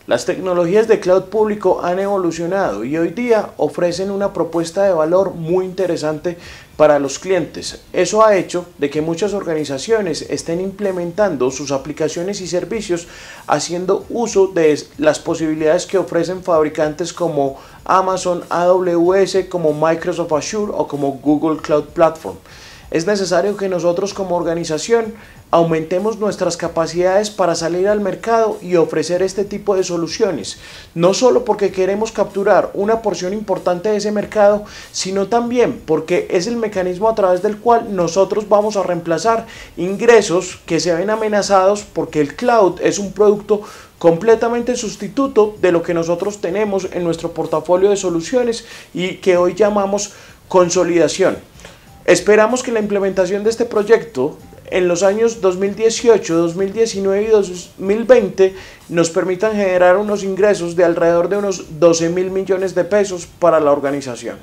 Las tecnologías de cloud público han evolucionado y hoy día ofrecen una propuesta de valor muy interesante para los clientes. Eso ha hecho de que muchas organizaciones estén implementando sus aplicaciones y servicios haciendo uso de las posibilidades que ofrecen fabricantes como Amazon, AWS, como Microsoft Azure o como Google Cloud Platform. Es necesario que nosotros como organización aumentemos nuestras capacidades para salir al mercado y ofrecer este tipo de soluciones, no solo porque queremos capturar una porción importante de ese mercado, sino también porque es el mecanismo a través del cual nosotros vamos a reemplazar ingresos que se ven amenazados porque el cloud es un producto completamente sustituto de lo que nosotros tenemos en nuestro portafolio de soluciones y que hoy llamamos consolidación. Esperamos que la implementación de este proyecto en los años 2018, 2019 y 2020 nos permitan generar unos ingresos de alrededor de unos 12.000 millones de pesos para la organización.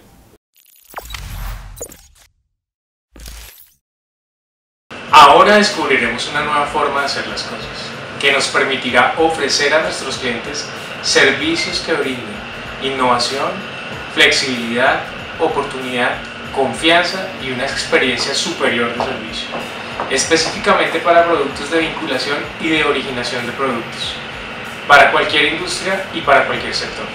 Ahora descubriremos una nueva forma de hacer las cosas, que nos permitirá ofrecer a nuestros clientes servicios que brinden innovación, flexibilidad, oportunidad, confianza y una experiencia superior de servicio, específicamente para productos de vinculación y de originación de productos, para cualquier industria y para cualquier sector.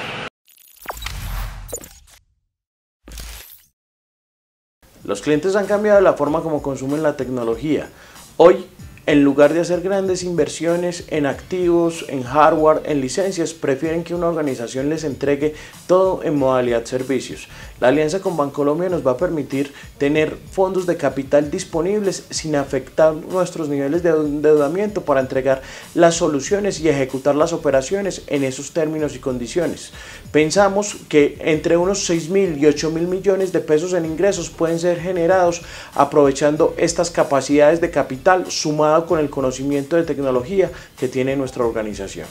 Los clientes han cambiado la forma como consumen la tecnología. Hoy, en lugar de hacer grandes inversiones en activos, en hardware, en licencias, prefieren que una organización les entregue todo en modalidad servicios. La alianza con Bancolombia nos va a permitir tener fondos de capital disponibles sin afectar nuestros niveles de endeudamiento para entregar las soluciones y ejecutar las operaciones en esos términos y condiciones. Pensamos que entre unos 6.000 y 8.000 millones de pesos en ingresos pueden ser generados aprovechando estas capacidades de capital sumado con el conocimiento de tecnología que tiene nuestra organización.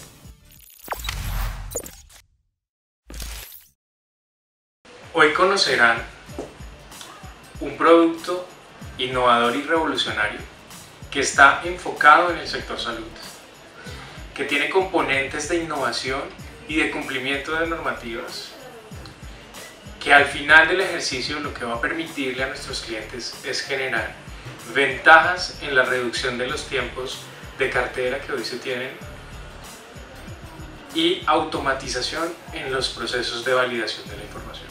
Hoy conocerán un producto innovador y revolucionario que está enfocado en el sector salud, que tiene componentes de innovación y de cumplimiento de normativas, que al final del ejercicio lo que va a permitirle a nuestros clientes es generar ventajas en la reducción de los tiempos de cartera que hoy se tienen y automatización en los procesos de validación de la información.